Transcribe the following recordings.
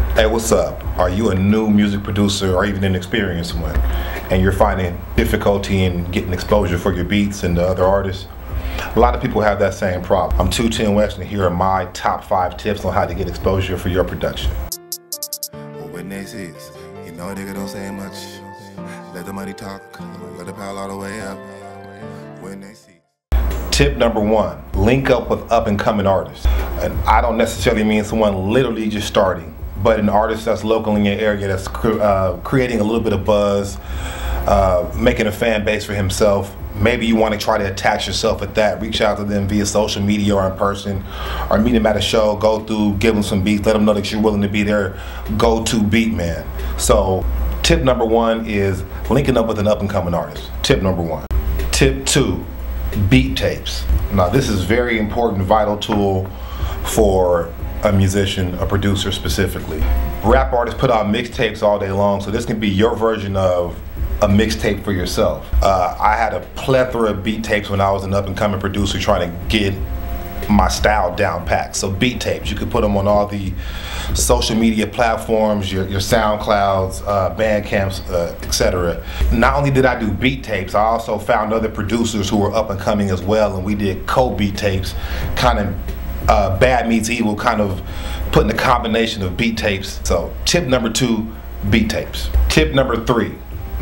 Hey, what's up? Are you a new music producer or even an experienced one, and you're finding difficulty in getting exposure for your beats and the other artists? A lot of people have that same problem. I'm 210West, and here are my top 5 tips on how to get exposure for your production. When they see us, you know nigga don't say much. Let the money talk, let the pile all the way up. When they see. Tip number 1, link up with up-and-coming artists. And I don't necessarily mean someone literally just starting, but an artist that's local in your area that's creating a little bit of buzz, making a fan base for himself. Maybe you want to try to attach yourself at that. Reach out to them via social media or in person, or meet them at a show, go through, give them some beats, let them know that you're willing to be their go-to beat man. So tip number 1 is linking up with an up-and-coming artist. Tip number 1. Tip 2, beat tapes. Now this is very important, vital tool for a musician, a producer specifically. Rap artists put out mixtapes all day long, so this can be your version of a mixtape for yourself. I had a plethora of beat tapes when I was an up-and-coming producer trying to get my style down packed. So beat tapes, you could put them on all the social media platforms, your SoundClouds, Bandcamps, etc. Not only did I do beat tapes, I also found other producers who were up-and-coming as well, and we did co-beat tapes, kind of bad meets evil, kind of putting a combination of beat tapes. So tip number 2, beat tapes. Tip number 3.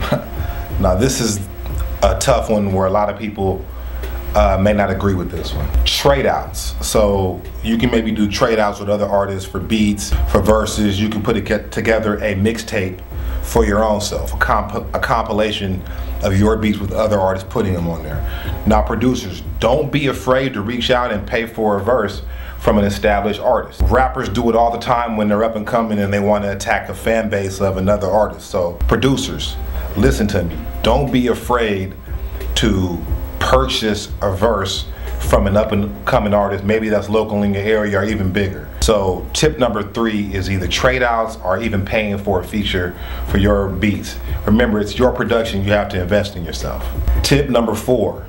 Now this is a tough one where a lot of people may not agree with this one. Trade outs. So you can maybe do trade outs with other artists for beats, for verses. You can put together a mixtape for your own self, a compilation of your beats with other artists, putting them on there. Now producers, don't be afraid to reach out and pay for a verse from an established artist. Rappers do it all the time when they're up and coming and they want to attack a fan base of another artist. So producers, listen to me. Don't be afraid to purchase a verse from an up-and-coming artist, maybe that's local in your area or even bigger. So tip number 3 is either trade outs or even paying for a feature for your beats. Remember, it's your production, you have to invest in yourself. Tip number 4,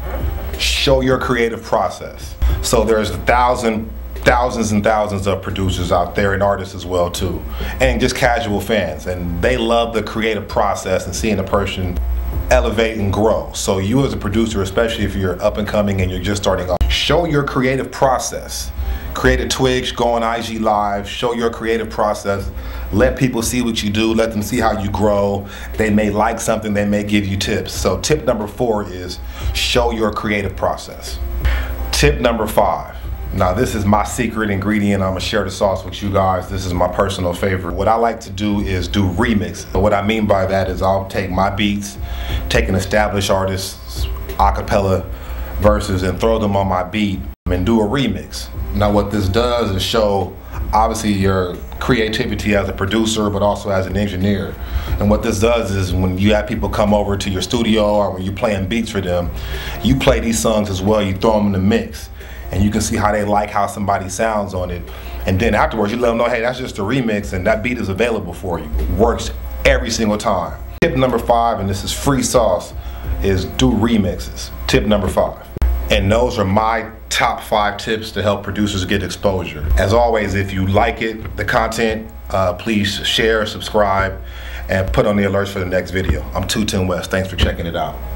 show your creative process. So there's thousands and thousands of producers out there, and artists as well too, and just casual fans, and they love the creative process and seeing a person elevate and grow. So you as a producer, especially if you're up and coming and you're just starting off, show your creative process. Create a Twitch, go on IG Live, show your creative process. Let people see what you do, let them see how you grow. They may like something, they may give you tips. So tip number 4 is show your creative process. Tip number 5. Now this is my secret ingredient. I'm gonna share the sauce with you guys. This is my personal favorite. What I like to do is do remixes. What I mean by that is I'll take my beats, take an established artist's acapella verses and throw them on my beat and do a remix. Now what this does is show obviously your creativity as a producer, but also as an engineer. And what this does is when you have people come over to your studio or when you're playing beats for them, you play these songs as well, you throw them in the mix. And you can see how they like how somebody sounds on it. And then afterwards you let them know, hey, that's just a remix and that beat is available for you. It works every single time. Tip number 5, and this is free sauce, is do remixes. Tip number 5. And those are my top 5 tips to help producers get exposure. As always, if you like it, the content, please share, subscribe, and put on the alerts for the next video. I'm 210 West. Thanks for checking it out.